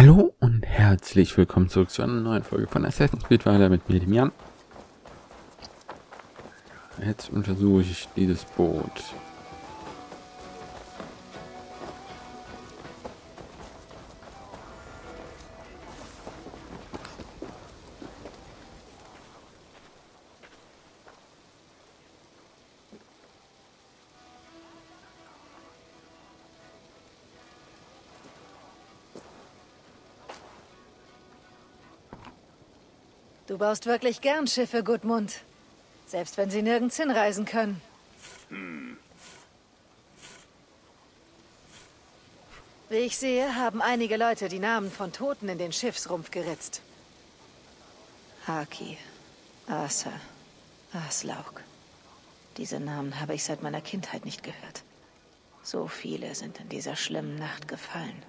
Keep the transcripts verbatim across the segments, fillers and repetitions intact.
Hallo und herzlich willkommen zurück zu einer neuen Folge von Assassin's Creed Valhalla mit mir, dem Jan. Jetzt untersuche ich dieses Boot. Du baust wirklich gern Schiffe, Gudmund. Selbst wenn sie nirgends hinreisen können. Hm. Wie ich sehe, haben einige Leute die Namen von Toten in den Schiffsrumpf geritzt. Haki, Asa, Aslaug. Diese Namen habe ich seit meiner Kindheit nicht gehört. So viele sind in dieser schlimmen Nacht gefallen.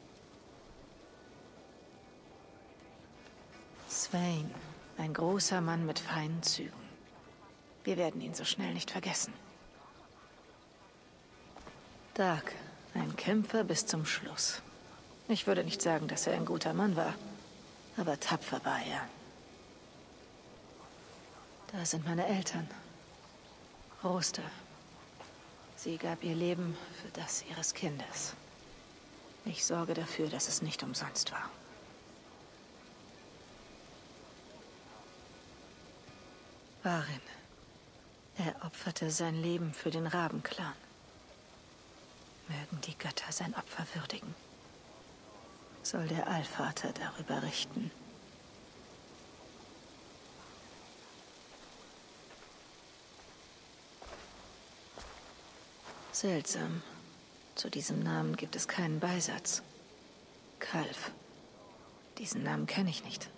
Sweyn. Ein großer Mann mit feinen Zügen. Wir werden ihn so schnell nicht vergessen. Dag, ein Kämpfer bis zum Schluss. Ich würde nicht sagen, dass er ein guter Mann war, aber tapfer war er. Da sind meine Eltern. Rosta. Sie gab ihr Leben für das ihres Kindes. Ich sorge dafür, dass es nicht umsonst war. Varin. Er opferte sein Leben für den Rabenclan. Mögen die Götter sein Opfer würdigen. Soll der Allvater darüber richten. Seltsam. Zu diesem Namen gibt es keinen Beisatz. Kalf. Diesen Namen kenne ich nicht.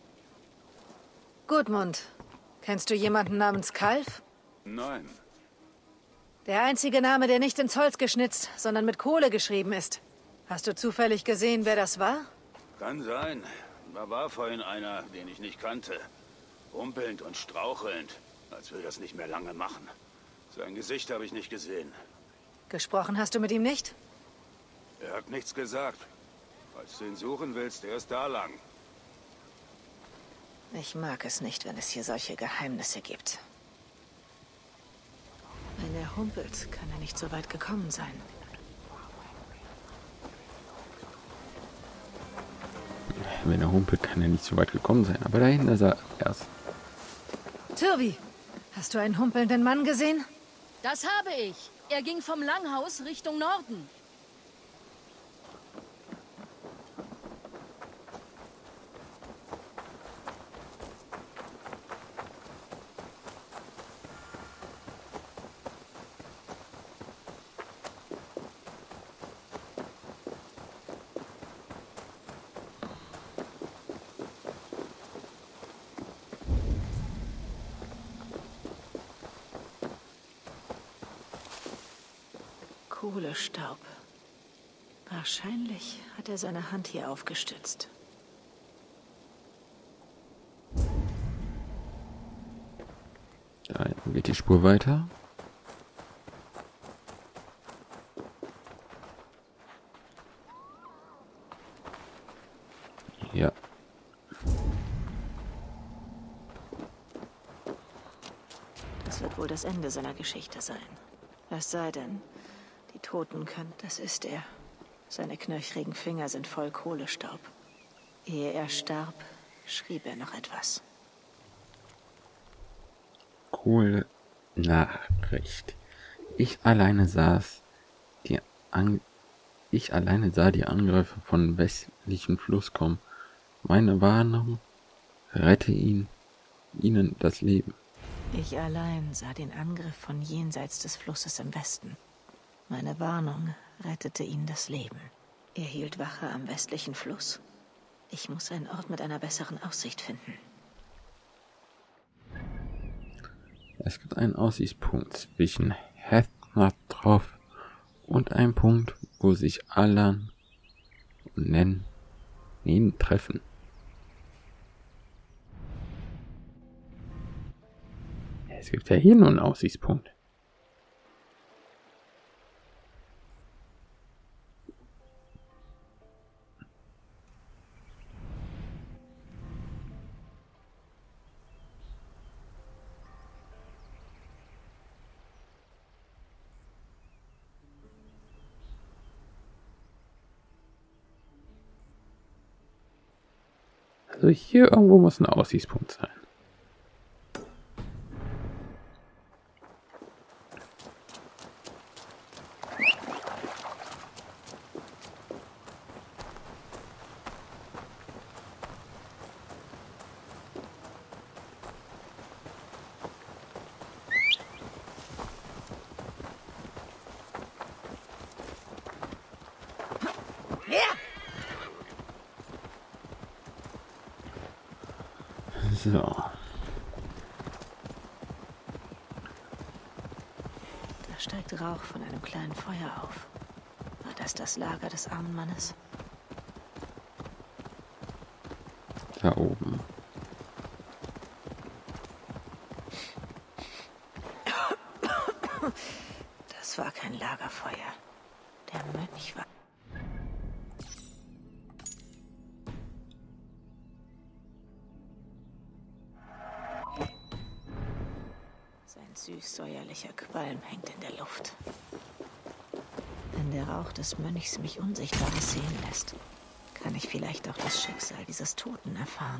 Gudmund. Kennst du jemanden namens Kalf? Nein. Der einzige Name, der nicht ins Holz geschnitzt, sondern mit Kohle geschrieben ist. Hast du zufällig gesehen, wer das war? Kann sein. Da war vorhin einer, den ich nicht kannte. Rumpelnd und strauchelnd, als will das nicht mehr lange machen. Sein Gesicht habe ich nicht gesehen. Gesprochen hast du mit ihm nicht? Er hat nichts gesagt. Falls du ihn suchen willst, er ist da lang. Ich mag es nicht, wenn es hier solche Geheimnisse gibt. Wenn er humpelt, kann er nicht so weit gekommen sein. Wenn er humpelt, kann er nicht so weit gekommen sein. Aber dahinter ist er erst. Tyrvi, hast du einen humpelnden Mann gesehen? Das habe ich. Er ging vom Langhaus Richtung Norden. Kohlestaub. Wahrscheinlich hat er seine Hand hier aufgestützt. Da geht die Spur weiter. Ja. Das wird wohl das Ende seiner Geschichte sein. Es sei denn, die Toten können, das ist er. Seine knöchrigen Finger sind voll Kohlestaub. Ehe er starb, schrieb er noch etwas. Kohl-Nachricht. Ich alleine saß die An ich alleine sah die Angreifer von westlichem Fluss kommen. Meine Warnung: rette ihn, ihnen das Leben. Ich allein sah den Angriff von jenseits des Flusses im Westen. Meine Warnung rettete ihnen das Leben. Er hielt Wache am westlichen Fluss. Ich muss einen Ort mit einer besseren Aussicht finden. Es gibt einen Aussichtspunkt zwischen Hethnatroff und einem Punkt, wo sich Alan und Nen Nen treffen. Es gibt ja hier nur einen Aussichtspunkt. Also hier irgendwo muss ein Aussichtspunkt sein. So. Da steigt Rauch von einem kleinen Feuer auf. War das das Lager des armen Mannes? Da oben. Das war kein Lagerfeuer. Der Mönch war... Sein süß-säuerlicher Qualm hängt in der Luft. Wenn der Rauch des Mönchs mich Unsichtbares sehen lässt, kann ich vielleicht auch das Schicksal dieses Toten erfahren.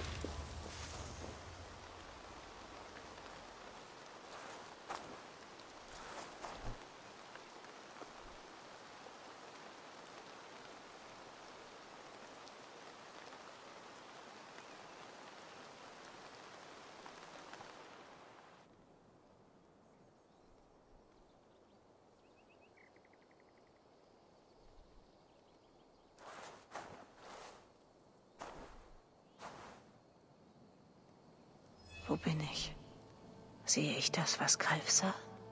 Wo bin ich? Sehe ich das, was Kalf sah?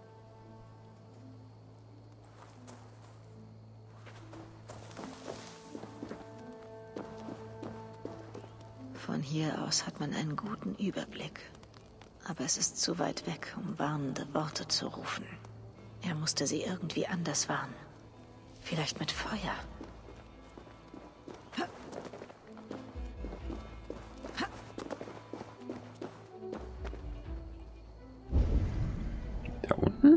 Von hier aus hat man einen guten Überblick. Aber es ist zu weit weg, um warnende Worte zu rufen. Er musste sie irgendwie anders warnen. Vielleicht mit Feuer. Da unten?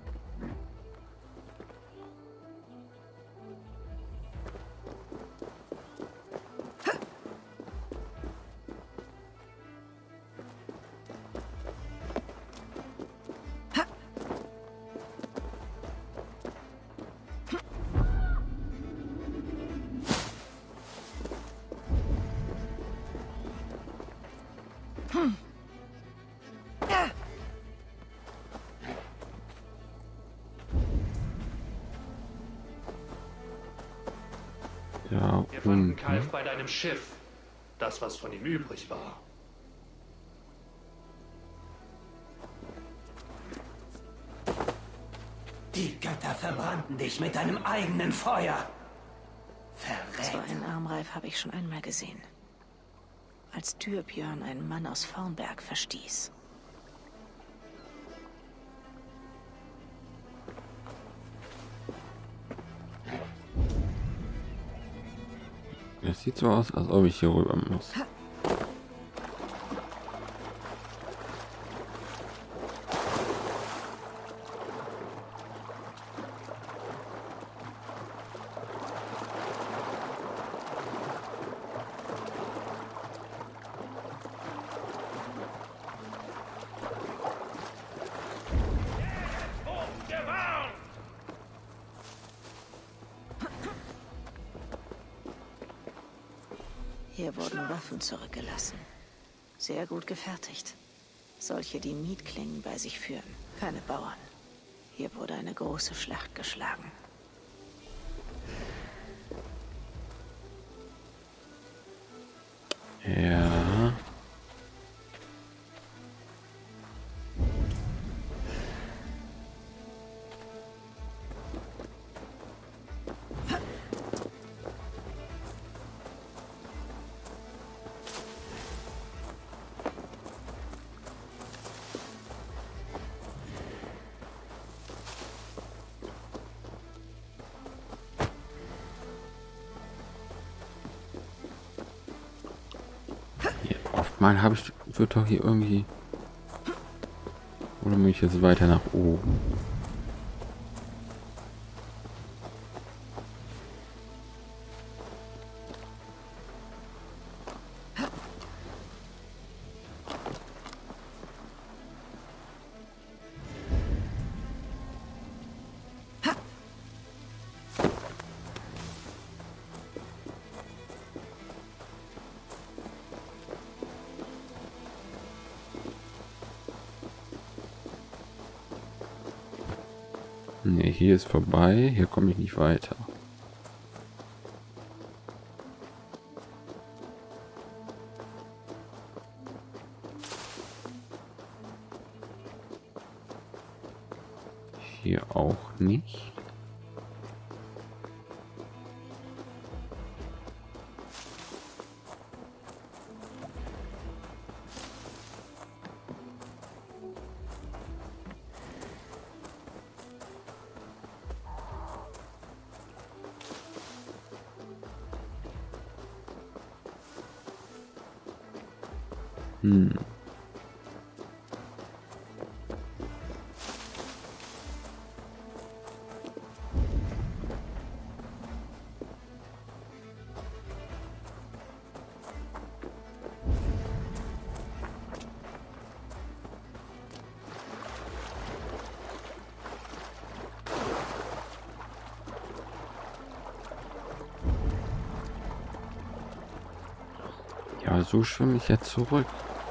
Da Wir fanden unten. Kalf bei deinem Schiff. Das, was von ihm übrig war. Die Götter verbrannten dich mit deinem eigenen Feuer. So Verrät. einen Armreif habe ich schon einmal gesehen. Als Dürbjörn einen Mann aus Vornberg verstieß. Das sieht so aus, als ob ich hier rüber muss. Hier wurden Waffen zurückgelassen. Sehr gut gefertigt. Solche, die Mietklingen bei sich führen. Keine Bauern. Hier wurde eine große Schlacht geschlagen. Ja. Mal habe ich, wird doch hier irgendwie, oder muss ich jetzt weiter nach oben? Ne, hier ist vorbei. Hier komme ich nicht weiter. Hier auch nicht. Hm. Ja, so schwimme ich jetzt zurück.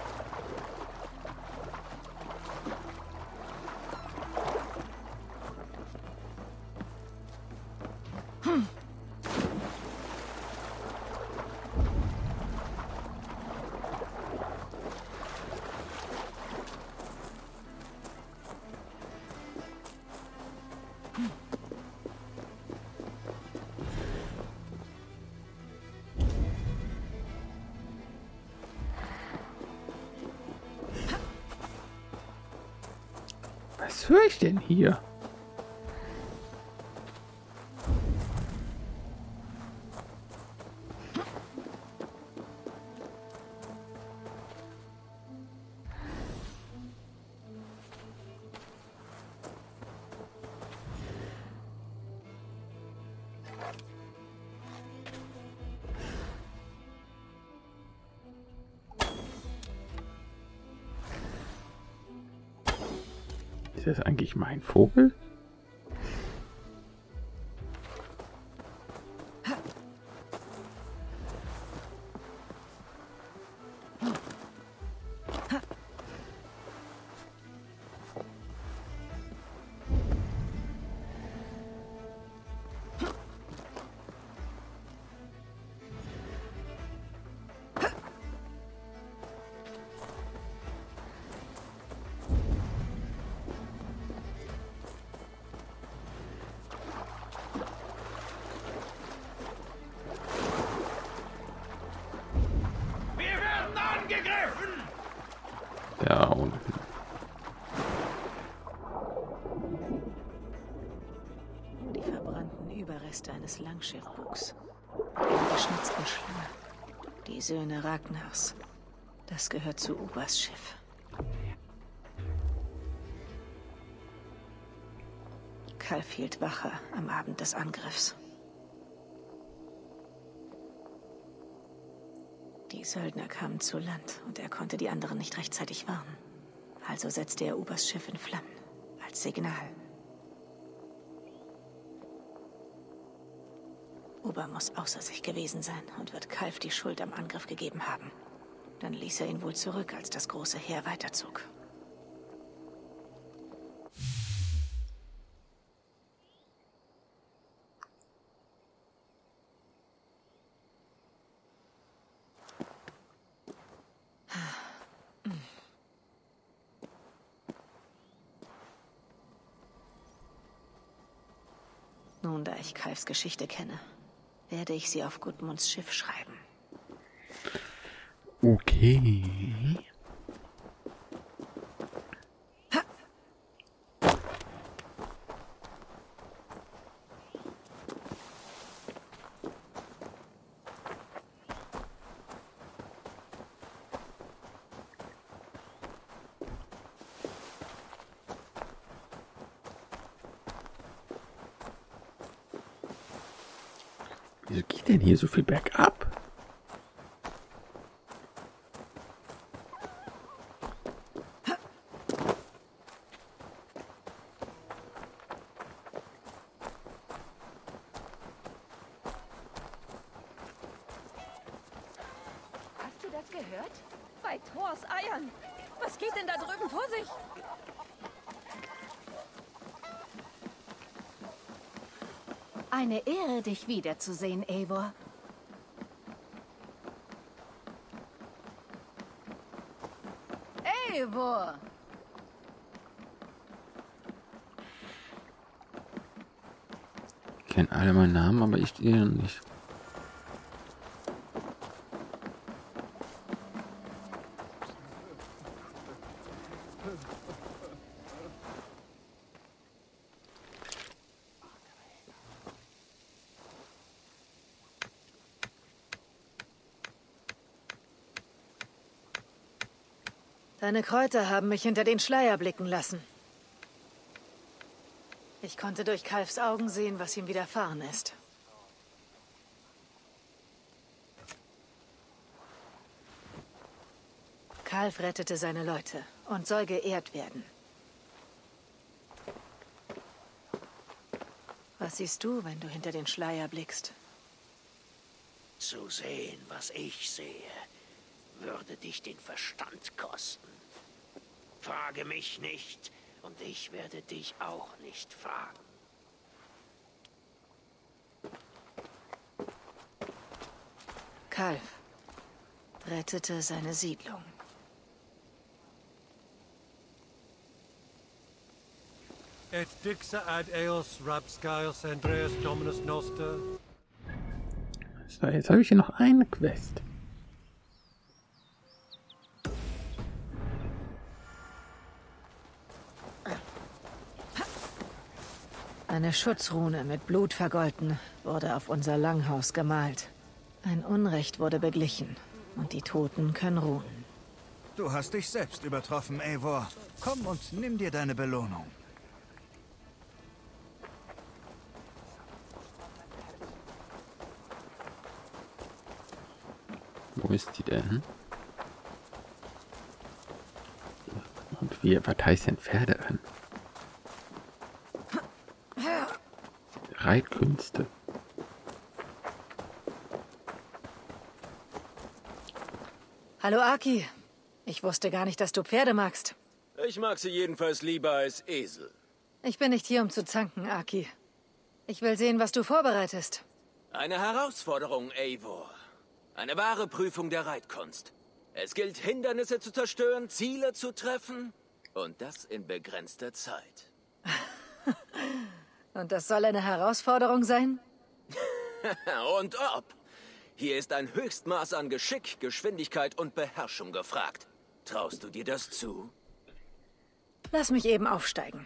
Was höre ich denn hier? Ist das eigentlich mein Vogel? Da unten. Die verbrannten Überreste eines Langschiffbugs. Einer geschnitzten Schlange. Die Söhne Ragnars. Das gehört zu Ubers Schiff. Kalf hielt Wache am Abend des Angriffs. Die Söldner kamen zu Land und er konnte die anderen nicht rechtzeitig warnen. Also setzte er Ubers Schiff in Flammen. Als Signal. Uber muss außer sich gewesen sein und wird Kalf die Schuld am Angriff gegeben haben. Dann ließ er ihn wohl zurück, als das große Heer weiterzog. Nun, da ich Kalfs Geschichte kenne, werde ich sie auf Gudmunds Schiff schreiben. Okay. Wieso geht denn hier so viel bergab? Hast du das gehört? Bei Thors Eiern. Was geht denn da drüben vor sich? Eine Ehre, dich wiederzusehen, Eivor. Eivor! Ich kenne alle meinen Namen, aber ich ihren nicht. Deine Kräuter haben mich hinter den Schleier blicken lassen. Ich konnte durch Kalfs Augen sehen, was ihm widerfahren ist. Kalf rettete seine Leute und soll geehrt werden. Was siehst du, wenn du hinter den Schleier blickst? Zu sehen, was ich sehe, würde dich den Verstand kosten. Frage mich nicht, und ich werde dich auch nicht fragen. Kalf rettete seine Siedlung. Et dixa ad eos rapscaios Andreas Dominus Noster. So, jetzt habe ich hier noch eine Quest. Eine Schutzrune mit Blut vergolten wurde auf unser Langhaus gemalt. Ein Unrecht wurde beglichen und die Toten können ruhen. Du hast dich selbst übertroffen, Eivor. Komm und nimm dir deine Belohnung. Wo ist die denn? Und wie was heißt denn Pferde an? Reitkünste. Hallo Aki. Ich wusste gar nicht, dass du Pferde magst. Ich mag sie jedenfalls lieber als Esel. Ich bin nicht hier, um zu zanken, Aki. Ich will sehen, was du vorbereitest. Eine Herausforderung, Eivor. Eine wahre Prüfung der Reitkunst. Es gilt, Hindernisse zu zerstören, Ziele zu treffen und das in begrenzter Zeit. Und das soll eine Herausforderung sein? Und ob. Hier ist ein Höchstmaß an Geschick, Geschwindigkeit und Beherrschung gefragt. Traust du dir das zu? Lass mich eben aufsteigen.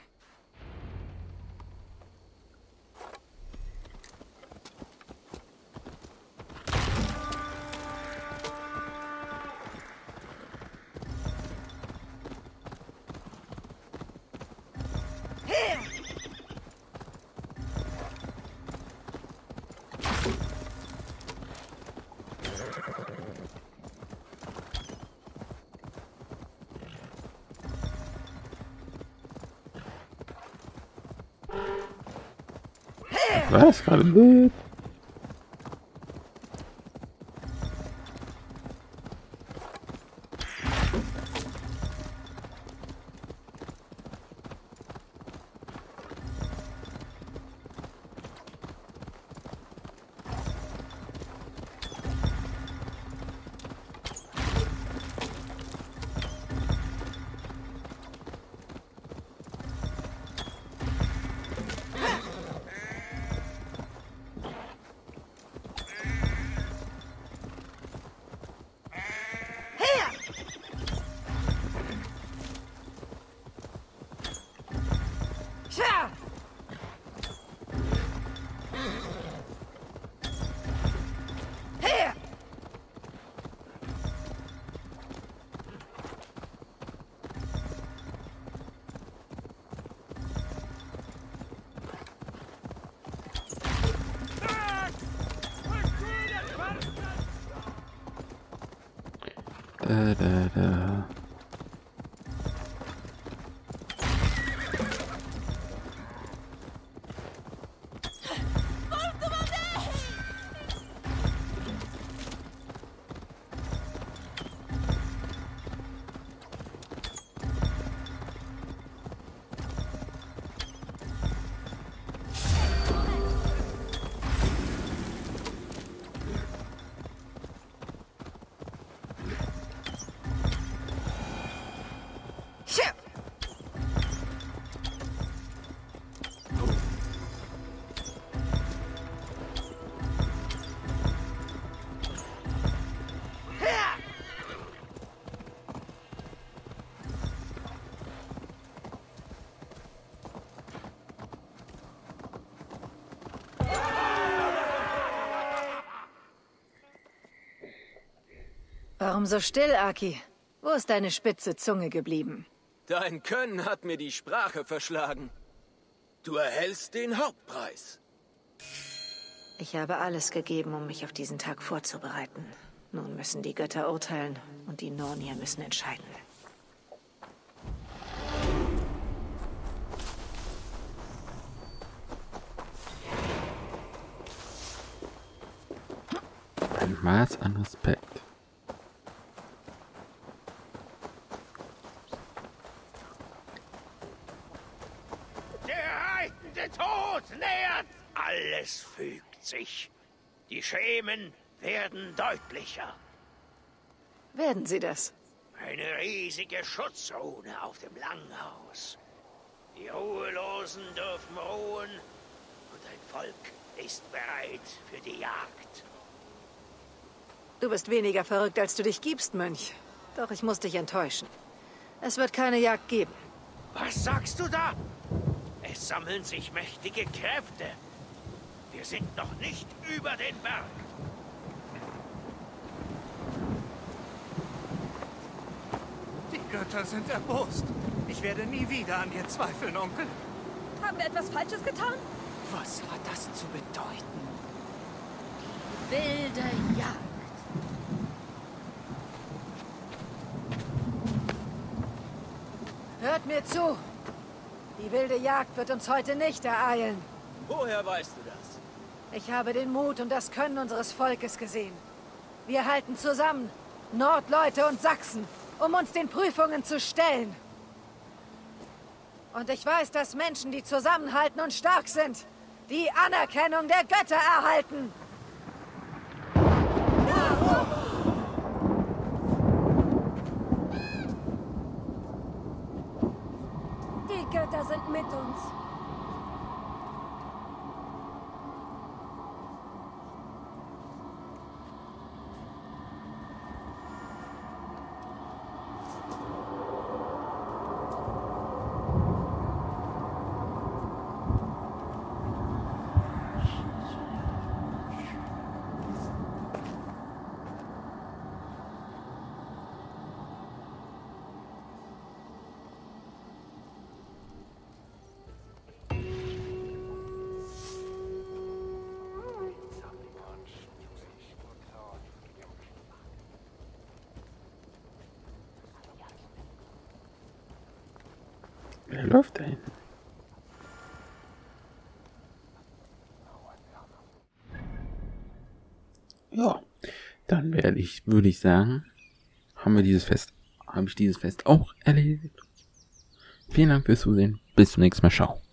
Was gerade wird? Da, da, da. Warum so still, Aki? Wo ist deine spitze Zunge geblieben? Dein Können hat mir die Sprache verschlagen. Du erhältst den Hauptpreis. Ich habe alles gegeben, um mich auf diesen Tag vorzubereiten. Nun müssen die Götter urteilen und die Nornier müssen entscheiden. Ein Maß an Respekt. Der reitende Tod nähert! Alles fügt sich. Die Schemen werden deutlicher. Werden sie das? Eine riesige Schutzzone auf dem Langhaus. Die Ruhelosen dürfen ruhen und ein Volk ist bereit für die Jagd. Du bist weniger verrückt, als du dich gibst, Mönch. Doch ich muss dich enttäuschen. Es wird keine Jagd geben. Was sagst du da? Es sammeln sich mächtige Kräfte. Wir sind noch nicht über den Berg. Die Götter sind erbost. Ich werde nie wieder an dir zweifeln, Onkel. Haben wir etwas Falsches getan? Was hat das zu bedeuten? Wilde Jagd. Hört mir zu. Die wilde Jagd wird uns heute nicht ereilen. Woher weißt du das? Ich habe den Mut und das Können unseres Volkes gesehen. Wir halten zusammen, Nordleute und Sachsen, um uns den Prüfungen zu stellen. Und ich weiß, dass Menschen, die zusammenhalten und stark sind, die Anerkennung der Götter erhalten. Die Götter sind mit uns. Wer läuft da hinten? Ja, dann werde ich, würde ich sagen, haben wir dieses Fest, habe ich dieses Fest auch erledigt. Vielen Dank fürs Zusehen. Bis zum nächsten Mal. Ciao.